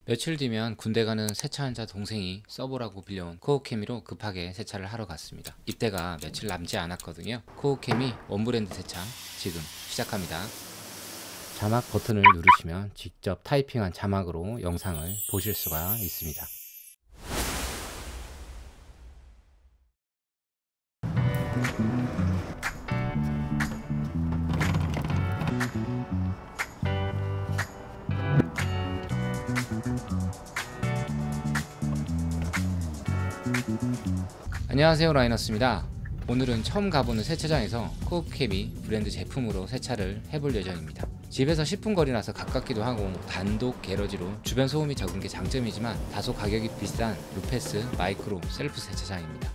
며칠 뒤면 군대 가는 세차한자 동생이 서버라고 빌려온 코어케미로 급하게 세차를 하러 갔습니다. 입대가 며칠 남지 않았거든요. 코어케미 원브랜드 세차 지금 시작합니다. 자막 버튼을 누르시면 직접 타이핑한 자막으로 영상을 보실 수가 있습니다. 안녕하세요, 라이너스입니다. 오늘은 처음 가보는 세차장에서 코어케미 브랜드 제품으로 세차를 해볼 예정입니다. 집에서 10분 거리라서 가깝기도 하고 단독 게러지로 주변 소음이 적은 게 장점이지만 다소 가격이 비싼 루페스 마이크로 셀프 세차장입니다.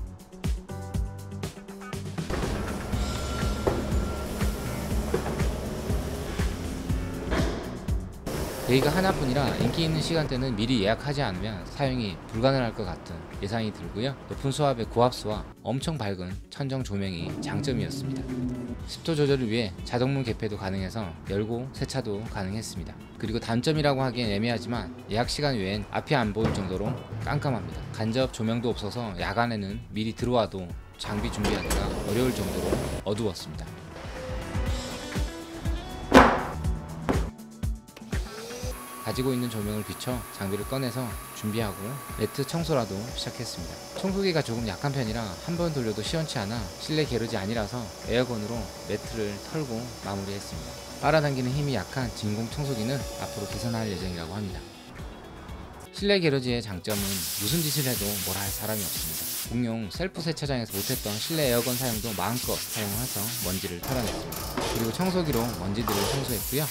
데이가 하나뿐이라 인기 있는 시간대는 미리 예약하지 않으면 사용이 불가능할 것 같은 예상이 들고요. 높은 수압의 고압수와 엄청 밝은 천정 조명이 장점이었습니다. 습도 조절을 위해 자동문 개폐도 가능해서 열고 세차도 가능했습니다. 그리고 단점이라고 하기엔 애매하지만 예약 시간 외엔 앞이 안 보일 정도로 깜깜합니다. 간접 조명도 없어서 야간에는 미리 들어와도 장비 준비하기가 어려울 정도로 어두웠습니다. 가지고 있는 조명을 비춰 장비를 꺼내서 준비하고 매트 청소라도 시작했습니다. 청소기가 조금 약한 편이라 한 번 돌려도 시원치 않아 실내 게러지 아니라서 에어건으로 매트를 털고 마무리했습니다. 빨아당기는 힘이 약한 진공 청소기는 앞으로 개선할 예정이라고 합니다. 실내 게러지의 장점은 무슨 짓을 해도 뭐라 할 사람이 없습니다. 공용 셀프 세차장에서 못했던 실내 에어건 사용도 마음껏 사용해서 먼지를 털어냈습니다. 그리고 청소기로 먼지들을 청소했고요.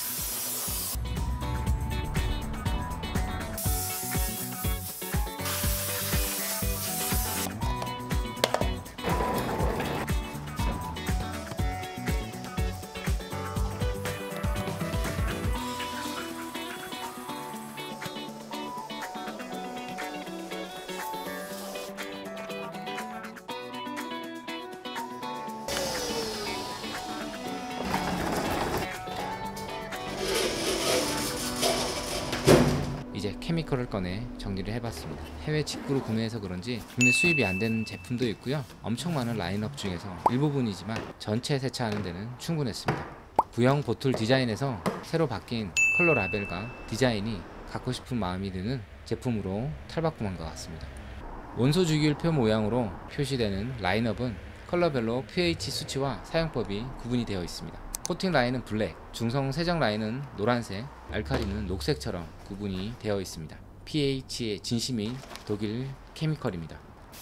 이제 케미컬을 꺼내 정리를 해봤습니다. 해외 직구로 구매해서 그런지 국내 수입이 안 되는 제품도 있고요. 엄청 많은 라인업 중에서 일부분이지만 전체 세차하는 데는 충분했습니다. 구형 보툴 디자인에서 새로 바뀐 컬러 라벨과 디자인이 갖고 싶은 마음이 드는 제품으로 탈바꿈한 것 같습니다. 원소 주기율표 모양으로 표시되는 라인업은 컬러별로 pH 수치와 사용법이 구분이 되어 있습니다. 코팅 라인은 블랙, 중성 세정 라인은 노란색, 알칼리는 녹색처럼 구분이 되어 있습니다. pH의 진심인 독일 케미컬입니다.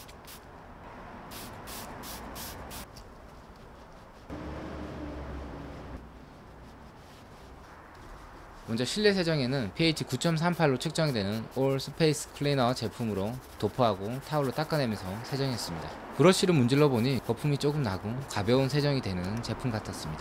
먼저 실내 세정에는 pH 9.38로 측정되는 All Space Cleaner 제품으로 도포하고 타올로 닦아내면서 세정했습니다. 브러쉬로 문질러 보니 거품이 조금 나고 가벼운 세정이 되는 제품 같았습니다.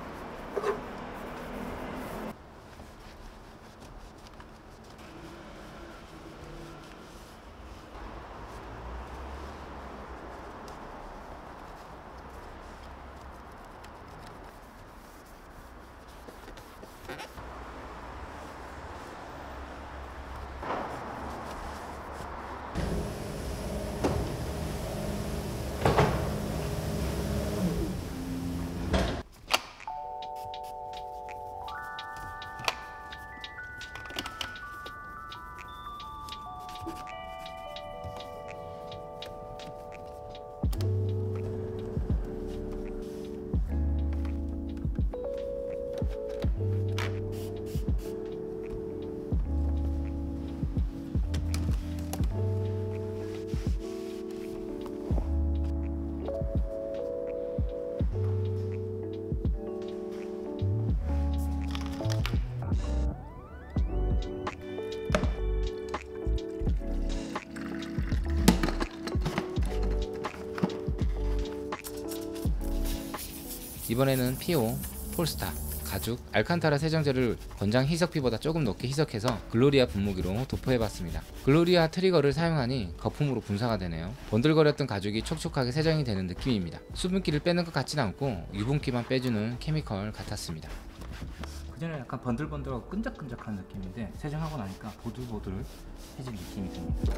이번에는 P.O. 폴스타 가죽 알칸타라 세정제를 권장 희석비보다 조금 높게 희석해서 글로리아 분무기로 도포해봤습니다. 글로리아 트리거를 사용하니 거품으로 분사가 되네요. 번들거렸던 가죽이 촉촉하게 세정이 되는 느낌입니다. 수분기를 빼는 것 같진 않고 유분기만 빼주는 케미컬 같았습니다. 그전에 약간 번들번들하고 끈적끈적한 느낌인데 세정하고 나니까 보들보들해진 느낌이 듭니다.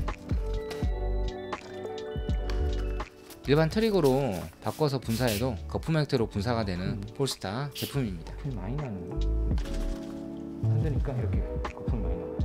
일반 트리거로 바꿔서 분사해도 거품 형태로 분사가 되는 폴스타 제품입니다. 거품이 많이 나네요. 흔드니까 이렇게 거품이 많이 나요.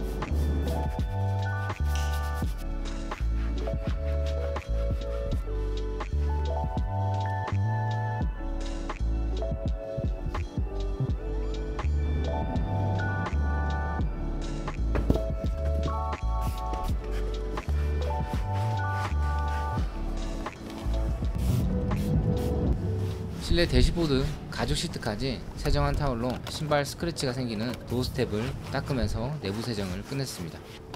실내 대시보드, 가죽 시트까지 세정한 타월로 신발 스크래치가 생기는 도어 스텝을 닦으면서 내부 세정을 끝냈습니다.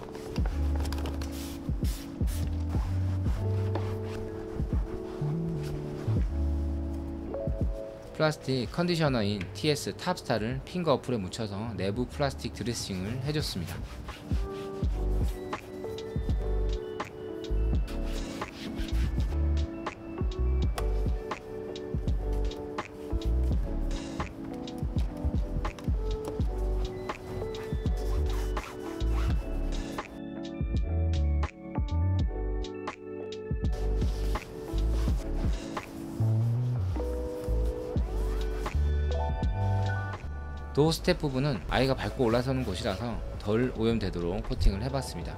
플라스틱 컨디셔너인 TS 탑스타를 핀과 어플에 묻혀서 내부 플라스틱 드레싱을 해줬습니다. 도어 스텝 부분은 아이가 밟고 올라서는 곳이라서 덜 오염되도록 코팅을 해봤습니다.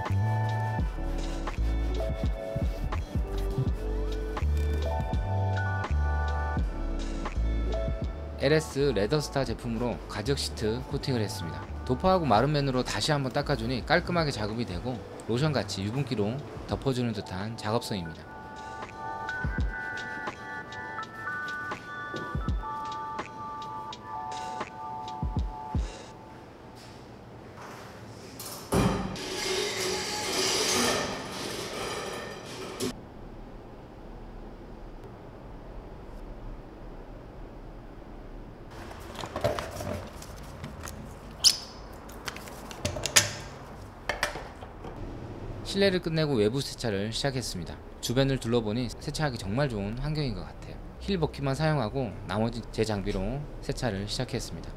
LS 레더스타 제품으로 가죽 시트 코팅을 했습니다. 도포하고 마른 면으로 다시 한번 닦아주니 깔끔하게 작업이 되고 로션같이 유분기로 덮어주는 듯한 작업성입니다. 실내를 끝내고 외부 세차를 시작했습니다. 주변을 둘러보니 세차하기 정말 좋은 환경인 것 같아요. 힐 버킷만 사용하고 나머지 제 장비로 세차를 시작했습니다.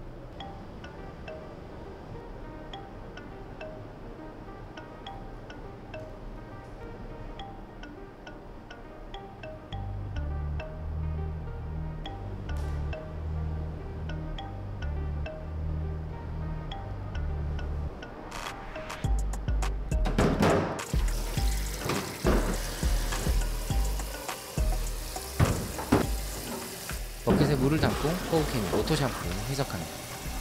버킷에 물을 담고 호흡캔 오토 샴푸 희석합니다.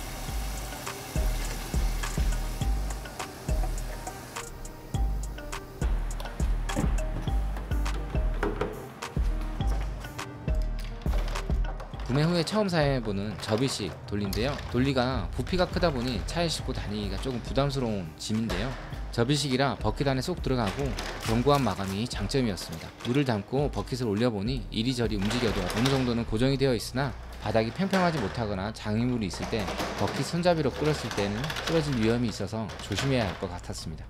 구매 후에 처음 사용해보는 접이식 돌리인데요. 돌리가 부피가 크다 보니 차에 싣고 다니기가 조금 부담스러운 짐인데요. 접이식이라 버킷 안에 쏙 들어가고 견고한 마감이 장점이었습니다. 물을 담고 버킷을 올려보니 이리저리 움직여도 어느 정도는 고정이 되어 있으나 바닥이 평평하지 못하거나 장애물이 있을 때 버킷 손잡이로 끌었을 때는 부러질 위험이 있어서 조심해야 할 것 같았습니다.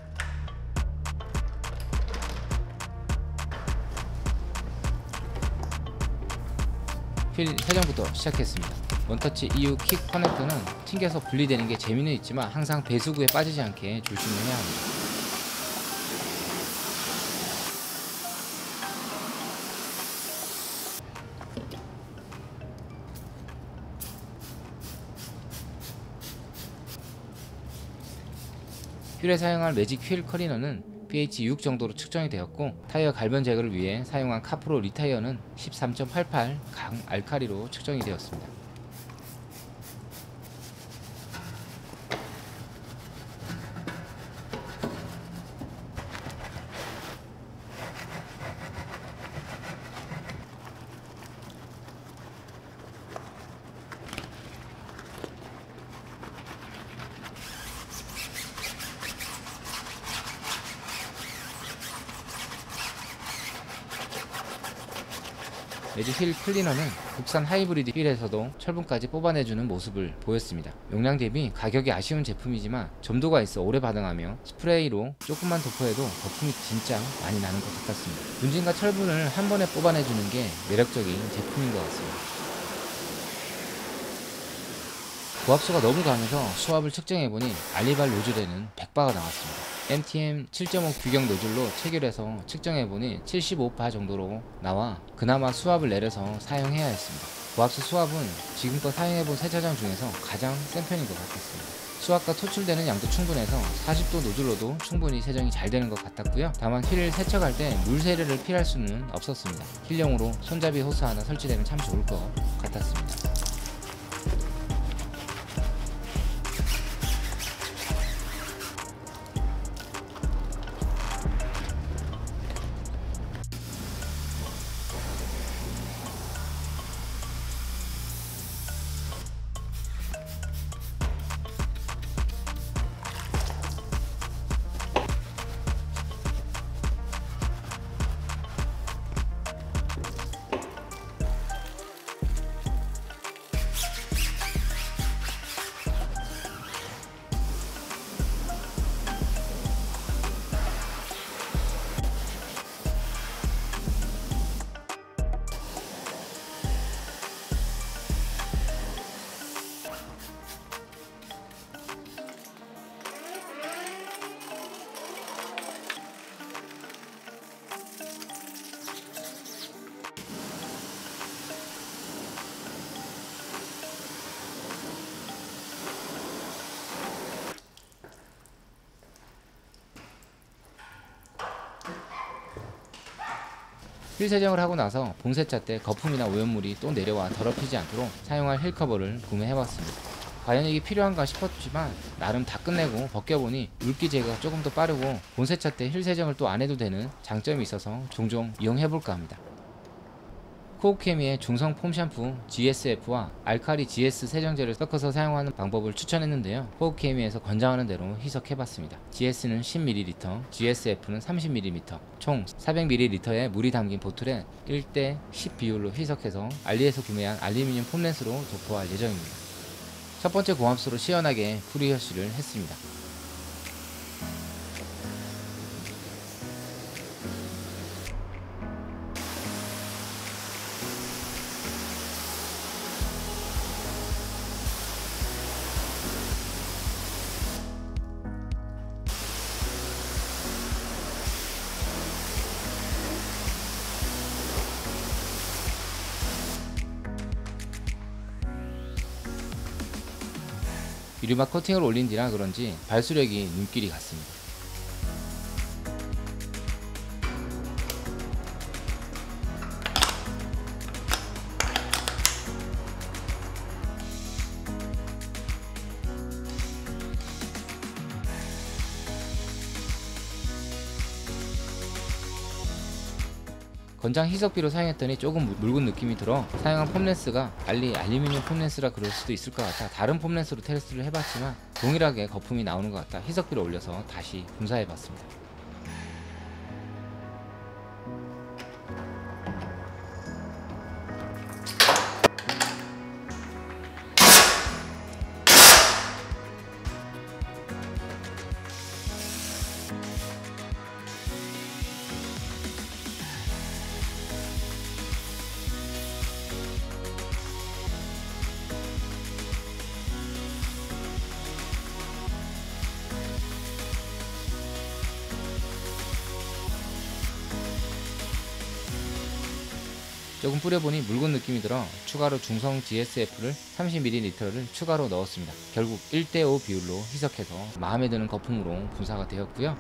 휠 세정부터 시작했습니다. 원터치 EU 킥 커넥터는 튕겨서 분리되는 게 재미는 있지만 항상 배수구에 빠지지 않게 조심을 해야 합니다. 휠에 사용할 매직 휠 클리너는 pH 6 정도로 측정이 되었고 타이어 갈변 제거를 위해 사용한 카프로 리타이어는 13.88 강 알칼리로 측정이 되었습니다. 매직 휠 클리너는 국산 하이브리드 휠에서도 철분까지 뽑아내주는 모습을 보였습니다. 용량 대비 가격이 아쉬운 제품이지만 점도가 있어 오래 반응하며 스프레이로 조금만 도포해도 거품이 진짜 많이 나는 것 같았습니다. 분진과 철분을 한 번에 뽑아내주는 게 매력적인 제품인 것 같습니다. 고압수가 너무 강해서 수압을 측정해보니 알리발 노즐에는 100바가 나왔습니다. MTM 7.5 규격 노즐로 체결해서 측정해보니 75바 정도로 나와 그나마 수압을 내려서 사용해야 했습니다. 고압수 수압은 지금껏 사용해본 세차장 중에서 가장 센 편인 것 같았습니다. 수압과 토출되는 양도 충분해서 40도 노즐로도 충분히 세정이 잘 되는 것 같았고요. 다만 휠을 세척할 때 물 세례를 피할 수는 없었습니다. 휠용으로 손잡이 호스 하나 설치되면 참 좋을 것 같았습니다. 휠 세정을 하고 나서 봉세차 때 거품이나 오염물이 또 내려와 더럽히지 않도록 사용할 휠 커버를 구매해봤습니다. 과연 이게 필요한가 싶었지만 나름 다 끝내고 벗겨보니 물기 제거가 조금 더 빠르고 본세차 때 휠 세정을 또 안해도 되는 장점이 있어서 종종 이용해볼까 합니다. 코오케미의 중성 폼 샴푸 GSF와 알칼리 GS 세정제를 섞어서 사용하는 방법을 추천했는데요. 코오케미에서 권장하는 대로 희석해봤습니다. GS는 10ml, GSF는 30ml, 총 400ml의 물이 담긴 보틀에 1대10 비율로 희석해서 알리에서 구매한 알루미늄 폼렌스로 도포할 예정입니다. 첫 번째 고압수로 시원하게 프리워시를 했습니다. 유리막 코팅을 올린 뒤라 그런지 발수력이 눈길이 갔습니다. 건장 희석비로 사용했더니 조금 묽은 느낌이 들어 사용한 폼렌스가 알루미늄 폼렌스라 그럴 수도 있을 것 같아 다른 폼렌스로 테스트를 해봤지만 동일하게 거품이 나오는 것 같아 희석비를 올려서 다시 분사해봤습니다. 조금 뿌려보니 묽은 느낌이 들어 추가로 중성 GSF를 30ml를 추가로 넣었습니다. 결국 1대5 비율로 희석해서 마음에 드는 거품으로 분사가 되었고요.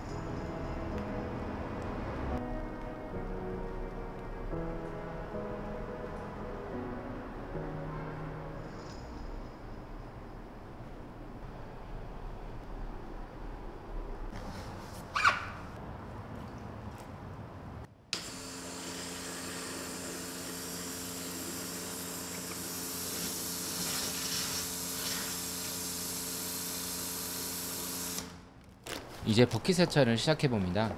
이제 버킷 세차를 시작해봅니다.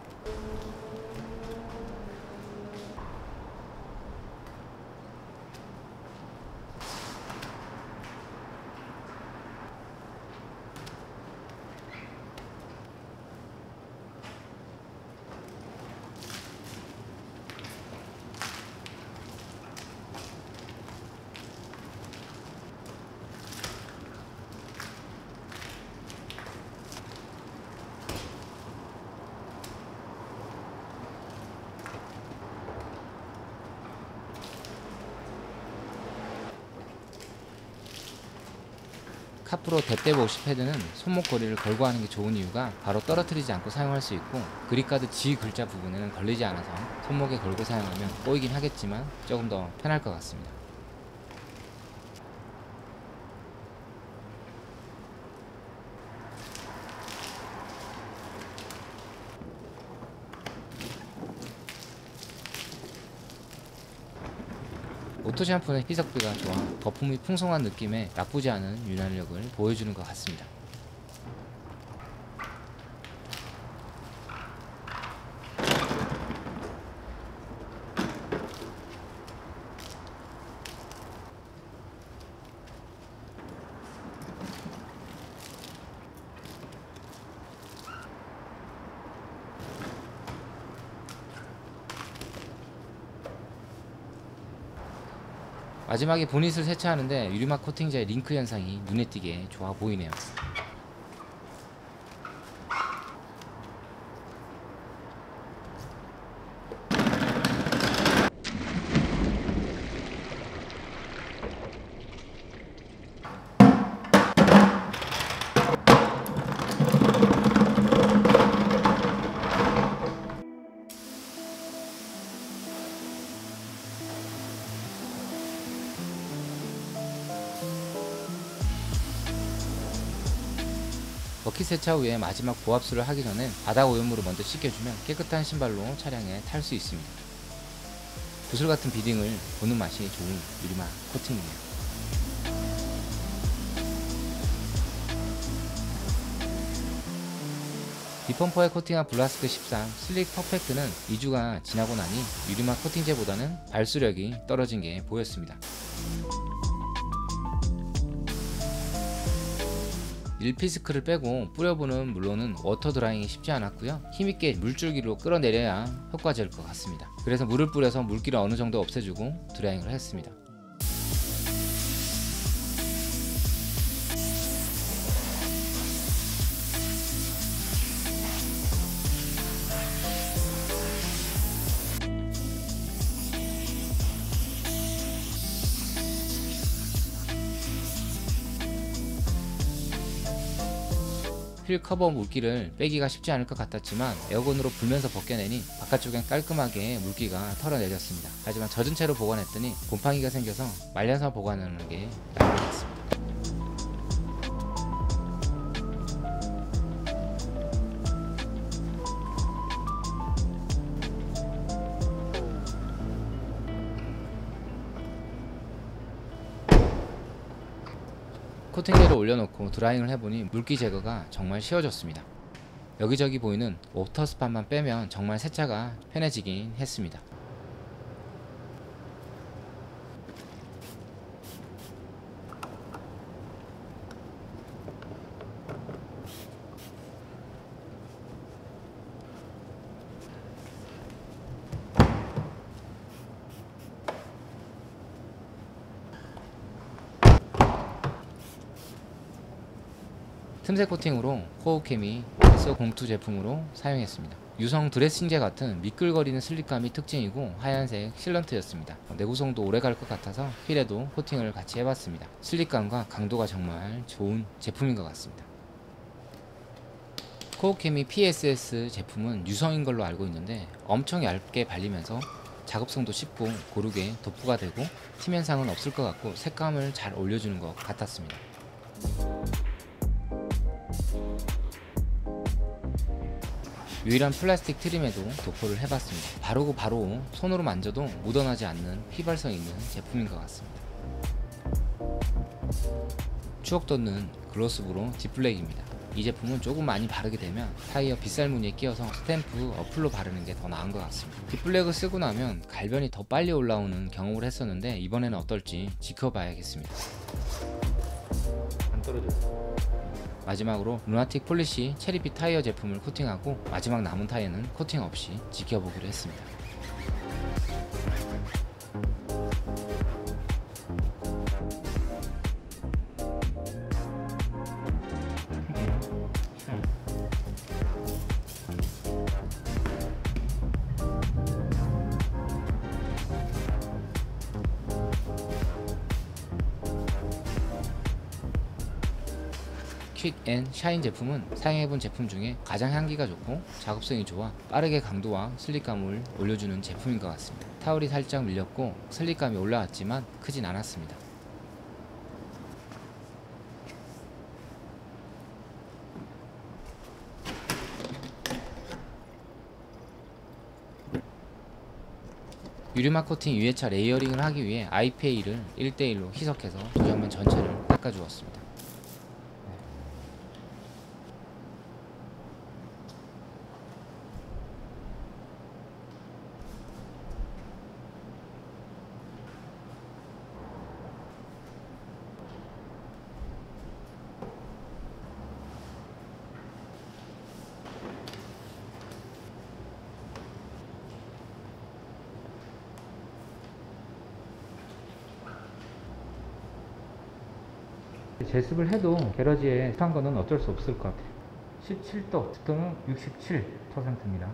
카프로 데떼보시 패드는 손목거리를 걸고 하는 게 좋은 이유가 바로 떨어뜨리지 않고 사용할 수 있고, 그립가드 G 글자 부분에는 걸리지 않아서 손목에 걸고 사용하면 꼬이긴 하겠지만 조금 더 편할 것 같습니다. 오토 샴푸는 희석비가 좋아 거품이 풍성한 느낌의 나쁘지 않은 윤활력을 보여주는 것 같습니다. 마지막에 보닛을 세차하는데 유리막 코팅제의 링크 현상이 눈에 띄게 좋아 보이네요. 버킷 세차 후에 마지막 보압수를 하기 전엔 바닥 오염물을 먼저 씻겨주면 깨끗한 신발로 차량에 탈 수 있습니다. 구슬 같은 비딩을 보는 맛이 좋은 유리막 코팅이네요. 뒷범퍼에 코팅한 블라스크 13 슬릭 퍼펙트는 2주가 지나고 나니 유리막 코팅제보다는 발수력이 떨어진 게 보였습니다. 1피스크를 빼고 뿌려보는 물로는 워터 드라잉이 쉽지 않았고요. 힘있게 물줄기로 끌어내려야 효과적일 것 같습니다. 그래서 물을 뿌려서 물기를 어느 정도 없애주고 드라잉을 했습니다. 휠 커버 물기를 빼기가 쉽지 않을 것 같았지만 에어건으로 불면서 벗겨내니 바깥쪽엔 깔끔하게 물기가 털어내렸습니다. 하지만 젖은 채로 보관했더니 곰팡이가 생겨서 말려서 보관하는 게 나을 것 같습니다. 코팅제를 올려놓고 드라잉을 해보니 물기 제거가 정말 쉬워졌습니다. 여기저기 보이는 워터스팟만 빼면 정말 세차가 편해지긴 했습니다. 틈새 코팅으로 코어케미 S02 제품으로 사용했습니다. 유성 드레싱제 같은 미끌거리는 슬립감이 특징이고 하얀색 실런트였습니다. 내구성도 오래 갈 것 같아서 휠에도 코팅을 같이 해봤습니다. 슬립감과 강도가 정말 좋은 제품인 것 같습니다. 코어케미 PSS 제품은 유성인 걸로 알고 있는데 엄청 얇게 발리면서 작업성도 쉽고 고르게 도프가 되고 팀 현상은 없을 것 같고 색감을 잘 올려주는 것 같았습니다. 유일한 플라스틱 트림에도 도포를 해봤습니다. 바르고 바로 손으로 만져도 묻어나지 않는 휘발성 있는 제품인 것 같습니다. 추억 돋는 글로스브로 딥블랙입니다. 이 제품은 조금 많이 바르게 되면 타이어 빗살 무늬에 끼워서 스탬프 어플로 바르는 게 더 나은 것 같습니다. 딥블랙을 쓰고 나면 갈변이 더 빨리 올라오는 경험을 했었는데 이번에는 어떨지 지켜봐야겠습니다. 안 떨어져요. 마지막으로 루나틱 폴리시 체리빛 타이어 제품을 코팅하고 마지막 남은 타이어는 코팅 없이 지켜보기로 했습니다. 퀵 앤 샤인 제품은 사용해본 제품 중에 가장 향기가 좋고 작업성이 좋아 빠르게 강도와 슬립감을 올려주는 제품인 것 같습니다. 타월이 살짝 밀렸고 슬립감이 올라왔지만 크진 않았습니다. 유리막 코팅 유해차 레이어링을 하기 위해 IPA를 1:1로 희석해서 도장면 전체를 닦아주었습니다. 제습을 해도 게러지에 습한 거는 어쩔 수 없을 것 같아요. 17도, 습도는 67%입니다.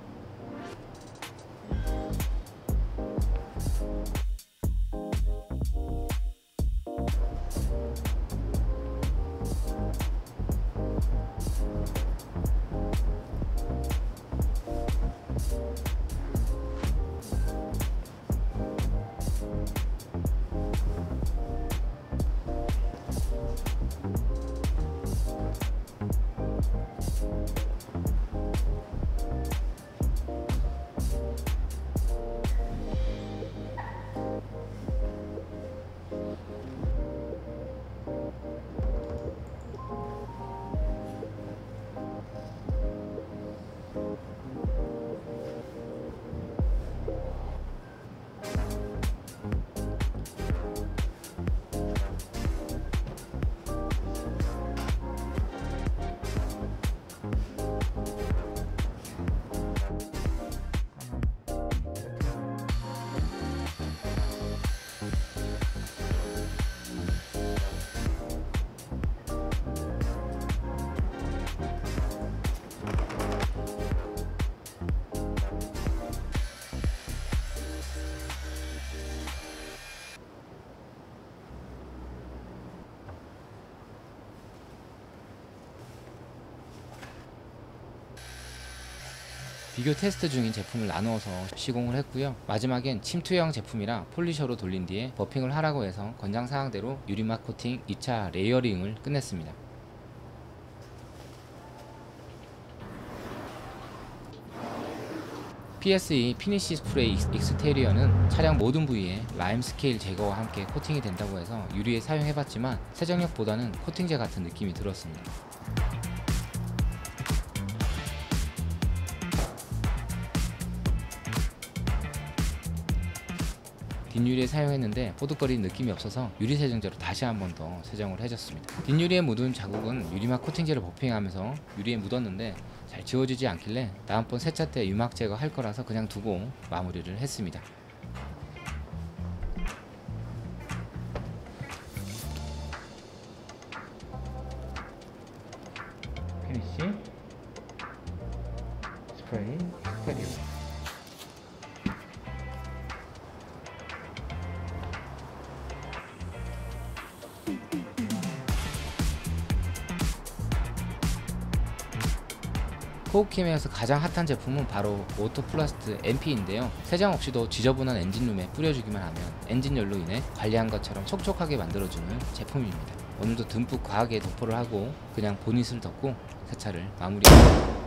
비교 테스트 중인 제품을 나누어서 시공을 했고요. 마지막엔 침투형 제품이라 폴리셔로 돌린 뒤에 버핑을 하라고 해서 권장사항대로 유리막 코팅 2차 레이어링을 끝냈습니다. PSE 피니시 스프레이 익스테리어는 차량 모든 부위에 라임 스케일 제거와 함께 코팅이 된다고 해서 유리에 사용해봤지만 세정력보다는 코팅제 같은 느낌이 들었습니다. 뒷유리에 사용했는데 뽀득거리는 느낌이 없어서 유리 세정제로 다시 한 번 더 세정을 해줬습니다. 뒷유리에 묻은 자국은 유리막 코팅제를 버핑하면서 유리에 묻었는데 잘 지워지지 않길래 다음번 세차 때 유막 제거할 거라서 그냥 두고 마무리를 했습니다. 피니시 스프레이 스테리오. 코오킴에서 가장 핫한 제품은 바로 오토플라스트 MP인데요. 세정 없이도 지저분한 엔진룸에 뿌려주기만 하면 엔진열로 인해 관리한 것처럼 촉촉하게 만들어주는 제품입니다. 오늘도 듬뿍 과하게 도포를 하고 그냥 보닛을 덮고 세차를 마무리합니다.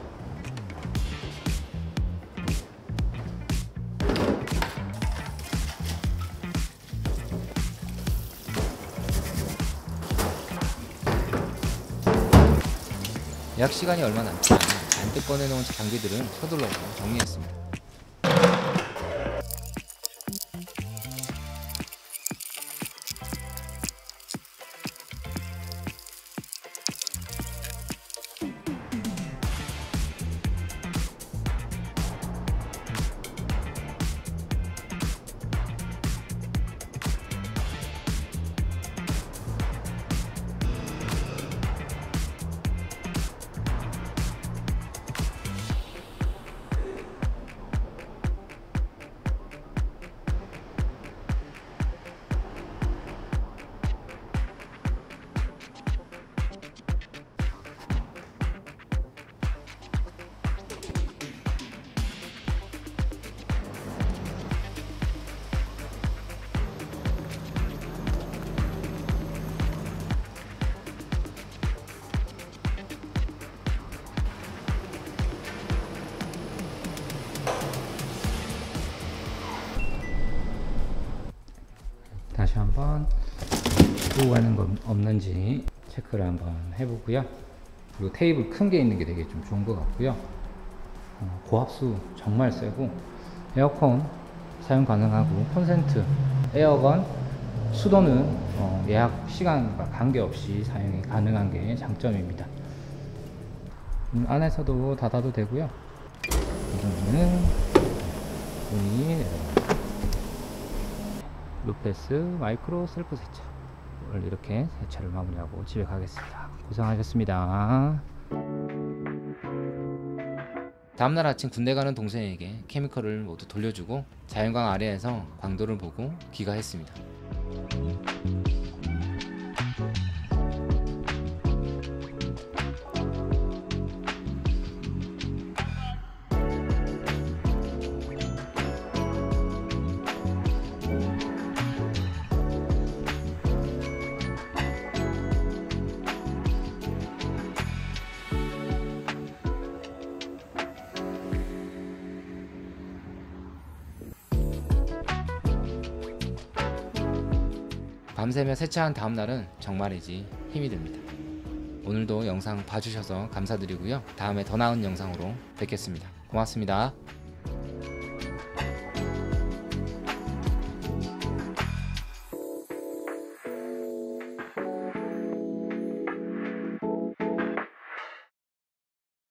예약 시간이 얼마 남지 않아 잔뜩 꺼내놓은 장비들은 서둘러서 정리했습니다. 쓰고 가는 건 없는지 체크를 한번 해보고요. 그리고 테이블 큰 게 있는 게 되게 좀 좋은 것 같고요. 고압수 정말 세고 에어컨 사용 가능하고 콘센트, 에어건, 수도는 예약 시간과 관계없이 사용이 가능한 게 장점입니다. 안에서도 닫아도 되고요. 이 정도는 문이 내려갑니다. 루페스 마이크로 셀프 세차. 오늘 이렇게 세차를 마무리하고 집에 가겠습니다. 고생하셨습니다. 다음날 아침 군대 가는 동생에게 케미컬을 모두 돌려주고 자연광 아래에서 광도를 보고 귀가했습니다. 밤새며 세차한 다음날은 정말이지 힘이 듭니다. 오늘도 영상 봐주셔서 감사드리고요. 다음에 더 나은 영상으로 뵙겠습니다. 고맙습니다.